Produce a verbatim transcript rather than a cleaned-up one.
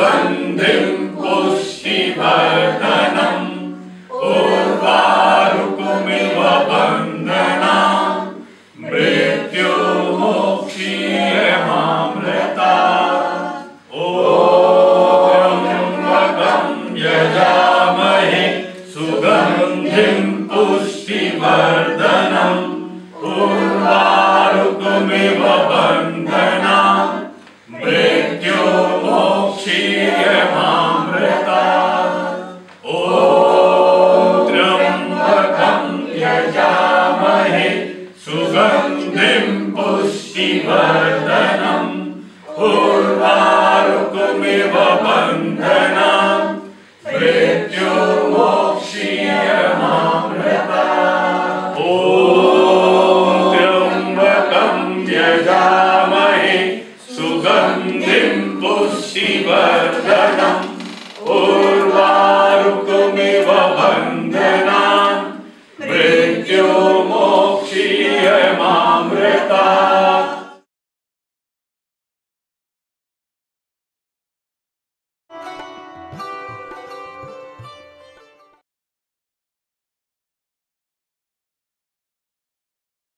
सुगन्धिं पुष्टिवर्धनम् उर्वारुकमिव बन्धनान् मृत्युर्मोक्षीयमामृतात्। ॐ त्र्यम्बकं यजामहे सुगन्धिं पुष्टिवर्धनम् उर्वारुकमिव बन्धनान् मृत्युर्मोक्षीयमामृतात्। ॐ त्र्यम्बकं यजामहे सुगन्धिं पुष्टिवर्धनम् उर्वारुकमिव बन्धनान्